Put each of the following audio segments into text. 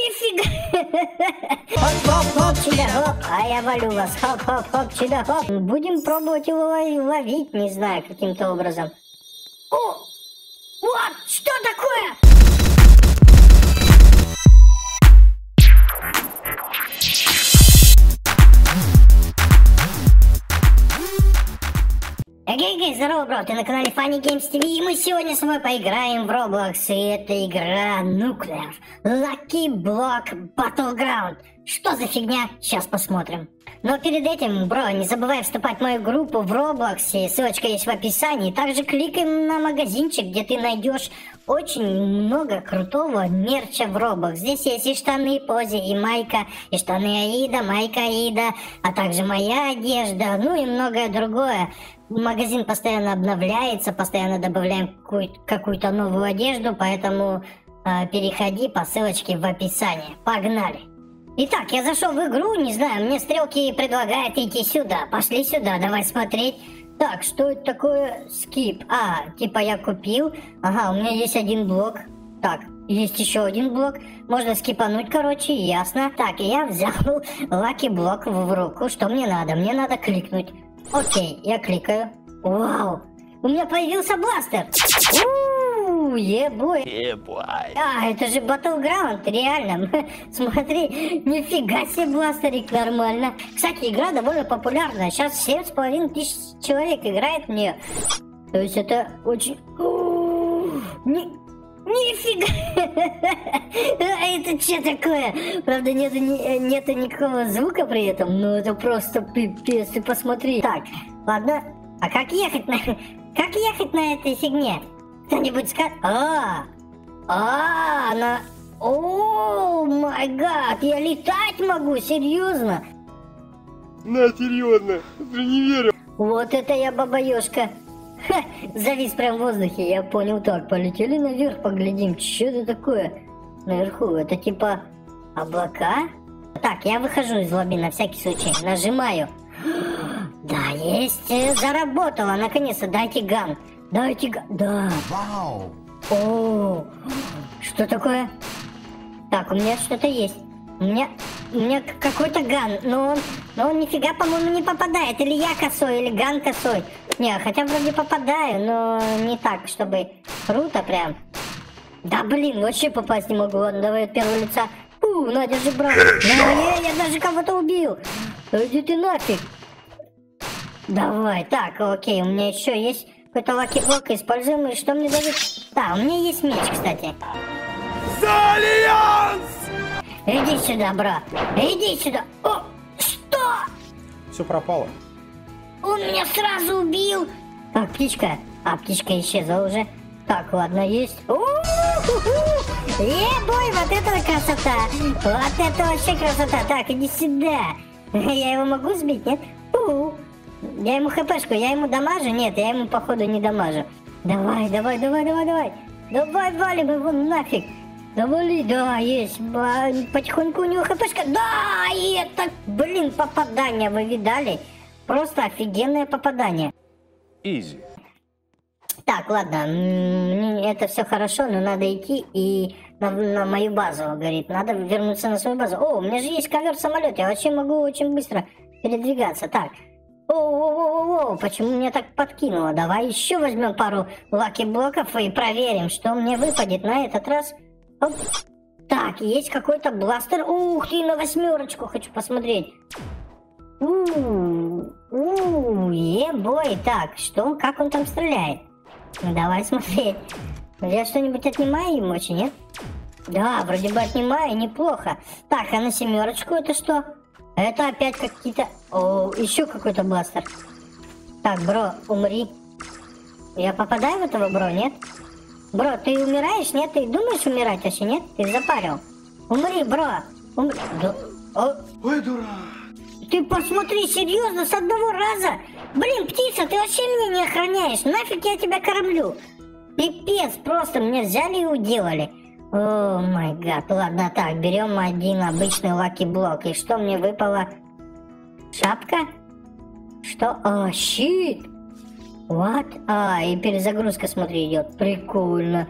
Нифига! Хоп-хоп-хоп, чудо-хоп, а я валю вас. Хоп-хоп-хоп, чудо-хоп. Будем пробовать его ловить, не знаю, каким-то образом. О! Вот! Что такое? Эгей, здорово, бро, ты на канале Funny Games TV, и мы сегодня с тобой поиграем в Roblox, и это игра Nuclear Lucky Block Battleground. Что за фигня? Сейчас посмотрим. Но перед этим, бро, не забывай вступать в мою группу в Roblox, ссылочка есть в описании. Также кликаем на магазинчик, где ты найдешь очень много крутого мерча в Roblox. Здесь есть и штаны Пози, и майка, и штаны Аида, майка Аида, а также моя одежда, ну и многое другое. Магазин постоянно обновляется, постоянно добавляем какую-то новую одежду, поэтому переходи по ссылочке в описании. Погнали! Итак, я зашел в игру, не знаю, мне стрелки предлагают идти сюда. Пошли сюда, давай смотреть. Так, что это такое? Скип. Типа я купил. Ага, у меня есть один блок. Так, есть еще один блок. Можно скипануть, короче, ясно. Так, я взял Lucky блок в руку. Что мне надо? Мне надо кликнуть. Окей, я кликаю. Вау! У меня появился бластер! Ебой! Это же Battleground, реально. Смотри, нифига себе бластерик, нормально. Кстати, игра довольно популярная. Сейчас 7500 человек играет в нее. То есть это очень... Нифига! Это что такое? Правда, нету никакого звука при этом, но это просто пипец, ты посмотри. Так, ладно. А как ехать на этой фигне? Кто-нибудь скажет? Она... О май гад, я летать могу, серьезно? На, серьезно, ты не верю. Вот это я бабаёшка. Ха, завис прям в воздухе, я понял. Так, полетели наверх, поглядим, что это такое наверху. Это типа облака? Так, я выхожу из лобби на всякий случай, нажимаю. Да, есть, заработало, наконец-то, дайте ган. Да. Вау. О, что такое? Так, у меня что-то есть. У меня какой-то ган, но он нифига, по-моему, не попадает. Или я косой, или ган косой. Не, хотя вроде попадаю, но не так, чтобы круто прям. Да блин, вообще попасть не могу. Ладно, давай от первого лица. На, держи, брат. Я даже кого-то убил. Иди ты нафиг. Давай, так, окей, у меня еще есть какой-то лаки-блок используемый. Что мне дают? Да, у меня есть меч, кстати. За Альянс! Иди сюда, брат. Иди сюда. О, что? Все пропало. Он меня сразу убил. Так, птичка. Птичка исчезла уже. Так, ладно, есть. Ебой, вот это красота. Вот это вообще красота. Так, иди сюда. Я его могу сбить, нет? Я ему хпшку, я ему дамажу? Нет, я ему походу не дамажу. Давай. Давай, валим его нафиг. Давай, да, есть. Потихоньку у него хпшка. Да, и это, блин, попадание, вы видали? Просто офигенное попадание. Изи. Так, ладно, это все хорошо, но надо идти и на мою базу, говорит. Надо вернуться на свою базу. О, у меня же есть ковер-самолет, я вообще могу очень быстро передвигаться. Так. Почему меня так подкинуло? Давай еще возьмем пару лаки-блоков и проверим, что мне выпадет на этот раз. Оп. Так, есть какой-то бластер. Ух ты, на 8 хочу посмотреть. Ебой. Так, что? Как он там стреляет? Давай смотреть. Я что-нибудь отнимаю ему, нет? Да, вроде бы отнимаю, неплохо. Так, а на 7 это что? Это опять какие-то... О, еще какой-то бластер. Так, бро, умри. Я попадаю в этого, бро, нет? Бро, ты умираешь, нет? Ты думаешь умирать вообще, нет? Ты запарил. Умри, бро. Умри. Да. Ой, дурак. Ты посмотри, серьезно, с одного раза. Блин, птица, ты вообще меня не охраняешь. Нафиг я тебя кормлю. Пипец, просто меня взяли и уделали. О май гад, ладно, так, берем один обычный лаки-блок. И что мне выпало? Шапка? Что? Щит! What? И перезагрузка, смотри, идет. Прикольно.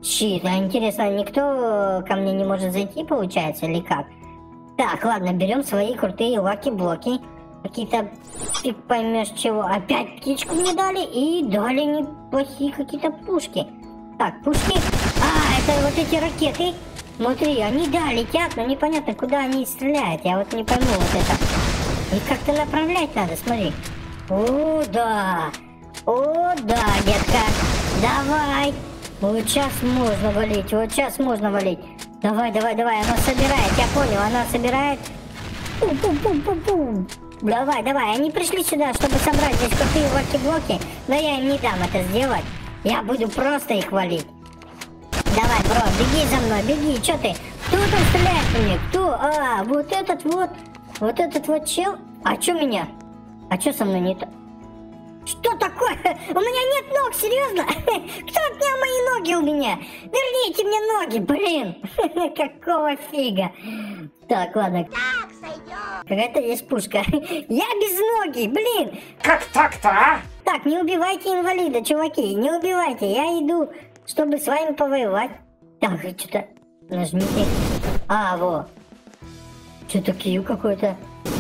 Щит, а интересно, никто ко мне не может зайти, получается, или как? Так, ладно, берем свои крутые лаки-блоки. Какие-то, ты поймешь чего. Опять птичку мне дали и дали неплохие какие-то пушки. Так, пушки. А, это вот эти ракеты. Смотри, они, да, летят, но непонятно, куда они стреляют. Я вот не пойму вот это. И как-то направлять надо, смотри. О, да. О, да, детка. Давай. Вот сейчас можно валить, вот сейчас можно валить. Давай, давай, давай, она собирает, я понял, она собирает. Пум-пум-пум-пум-пум. Давай, давай, они пришли сюда, чтобы собрать здесь крутые лаки-блоки, но я им не дам это сделать. Я буду просто их валить. Давай, бро, беги за мной, беги, что ты? Кто там стреляет по мне? Кто? А, вот этот вот чел. А что меня? А что со мной не то? Что такое? У меня нет ног, серьезно? Кто отнял мои ноги у меня? Верните мне ноги, блин. Какого фига? Так, ладно. Так, сойдет. Какая-то есть пушка. Я без ноги, блин. Как так-то, а? Так, не убивайте инвалида, чуваки. Не убивайте. Я иду, чтобы с вами повоевать. Так, что-то нажмите. А, во. Что-то Q какой-то.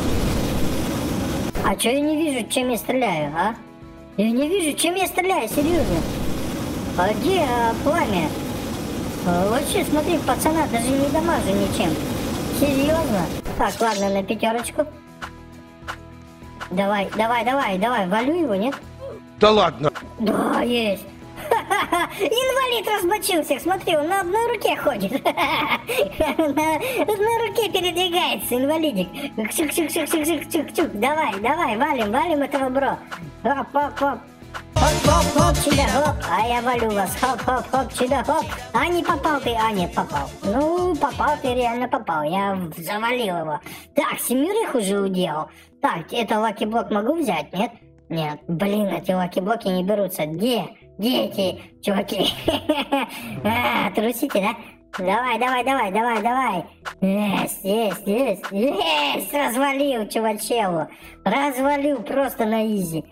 А что я не вижу, чем я стреляю, а? Я не вижу, чем я стреляю, серьезно. А где пламя? Вообще, смотри, пацана, даже не дамажу ничем. Серьезно? Так, ладно, на пятерочку. Давай, давай, давай, давай, валю его, нет? Да ладно. Да, есть. Инвалид размочил всех, смотри, он на одной руке ходит. На руке передвигается инвалидик. Чук-чук-чук-чук-чук-чук. Давай, давай, валим, валим этого бро. Хоп-хоп-хоп. Хоп-хоп-хоп, чудо-хоп. А я валю вас. Хоп-хоп-хоп, чудо-хоп. А не попал ты, а нет, попал. Ну, попал ты, реально попал. Я завалил его. Так, 7 уже уделал. Так, это лаки-блок могу взять, нет? Нет, блин, эти лаки-блоки не берутся. Где эти чуваки? Трусите, да? Давай, давай, давай, давай, давай. Есть. Развалил, чувачелу. Развалил просто на изи.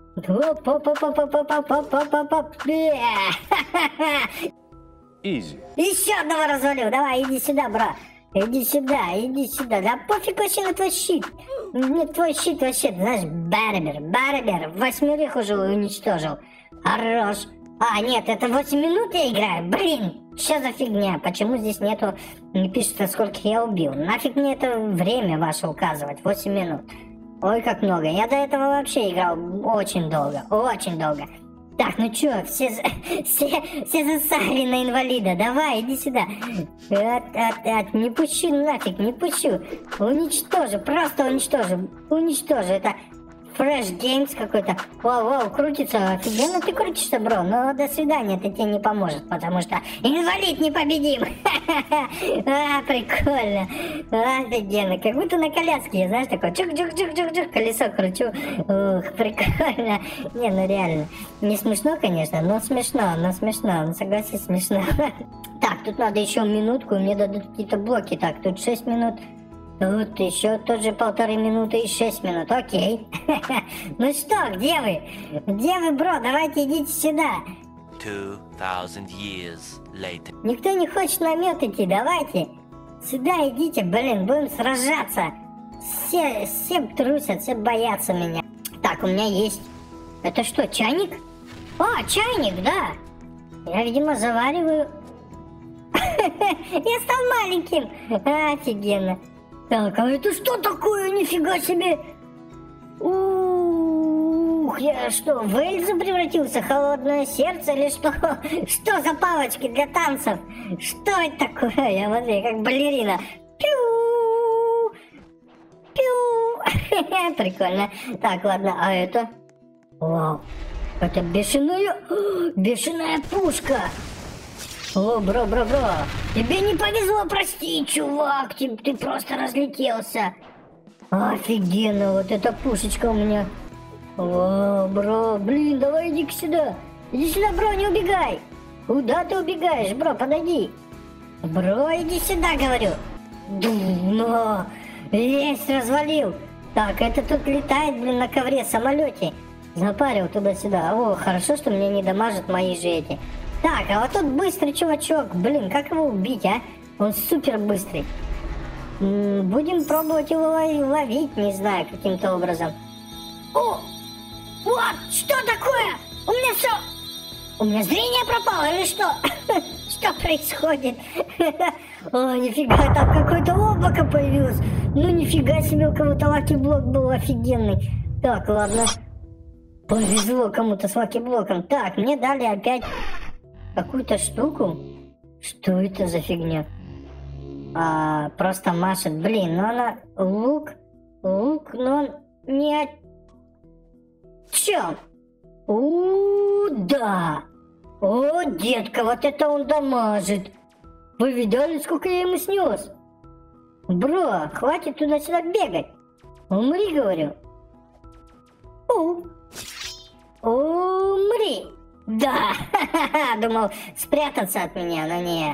Изи. Еще одного развалил. Давай, иди сюда, брат. Иди сюда, иди сюда. Да пофиг вообще на твой щит. Мне твой щит вообще, знаешь, барбер. 8 уже уничтожил. Хорош. А, нет, это 8 минут я играю. Блин, что за фигня? Почему здесь нету, не пишется, сколько я убил? Нафиг мне это время ваше указывать, 8 минут. Ой, как много. Я до этого вообще играл очень долго. Так, ну чё, все засали на инвалида. Давай, иди сюда. Не пущу нафиг, не пущу. Уничтожу, просто уничтожу. Это Fresh Games какой-то. Вау, крутится. Офигенно ты крутишься, бро. Но до свидания, это тебе не поможет, потому что инвалид непобедим. Прикольно. Офигенно. Как будто на коляске, знаешь, такой чук-чук-чук-чук-чук, колесо кручу. Ух, прикольно. Не, ну реально. Не смешно, конечно, но смешно. Ну, согласись, смешно. Так, тут надо еще минутку, мне дадут какие-то блоки. Так, тут 6 минут. Тут еще тоже 1,5 минуты и 6 минут, окей. Ну что, где вы? Где вы, бро? Давайте идите сюда. 2000 years later. Никто не хочет на мед идти, давайте. Сюда идите, блин, будем сражаться. Все трусят, все боятся меня. Так, у меня есть... Это что, чайник? О, чайник, да. Я, видимо, завариваю. Я стал маленьким. Офигенно. Так, а это что такое? Нифига себе! Ух, я что, в Эльзу превратился? Холодное сердце или что? Что за палочки для танцев? Что это такое? Я смотри, как балерина. Пиу! Пиу! Прикольно. Так, ладно, а это? Вау, это бешеная пушка! О, бро, тебе не повезло, прости, чувак, ты просто разлетелся. Офигенно, вот эта пушечка у меня. О, бро, блин, давай иди-ка сюда. Иди сюда, бро, не убегай. Куда ты убегаешь, бро, подойди. Бро, иди сюда, говорю. Но, весь развалил. Так, это тут летает, блин, на ковре, самолете. Запарил туда-сюда. О, хорошо, что мне не дамажат мои же эти. Так, а вот тут быстрый чувачок. Блин, как его убить, а? Он супер быстрый. Будем пробовать его ловить, не знаю, каким-то образом. О! Вот! Что такое? У меня все... У меня зрение пропало или что? Что происходит? О, нифига, там какое-то облако появилось. Ну нифига себе, у кого-то лаки-блок был офигенный. Так, ладно. Повезло кому-то с лаки-блоком. Так, мне дали опять какую-то штуку. Что это за фигня? Просто машет. Блин, ну она... Лук, но он не о чем. Да. О, детка, вот это он дамажит. Вы видали, сколько я ему снес? Бро, хватит туда-сюда бегать. Умри, говорю. Умри. Да, думал спрятаться от меня, но не.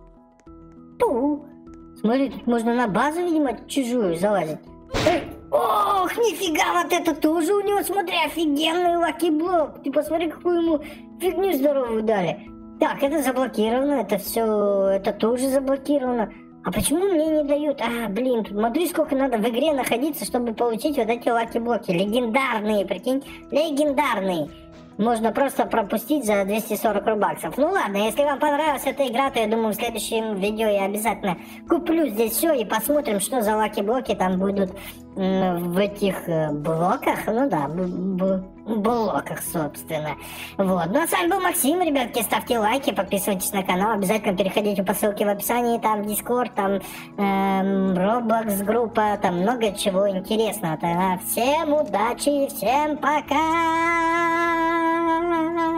Смотри, тут можно на базу, видимо, чужую залазить. Ох, нифига, вот это тоже у него, смотри, офигенный лаки-блок. Ты посмотри, какую ему фигню здоровую дали. Так, это заблокировано, это все, это тоже заблокировано. А почему мне не дают? Блин, тут смотри, сколько надо в игре находиться, чтобы получить вот эти лаки-блоки. Легендарные, прикинь, легендарные. Можно просто пропустить за 240 рубаксов. Ну ладно, если вам понравилась эта игра, то я думаю, в следующем видео я обязательно куплю здесь все и посмотрим, что за лаки-блоки там будут в этих блоках. Ну да, блоках, собственно. Вот. Ну а с вами был Максим, ребятки, ставьте лайки, подписывайтесь на канал, обязательно переходите по ссылке в описании, там Discord, там Roblox группа, там много чего интересного. Тогда всем удачи, всем пока!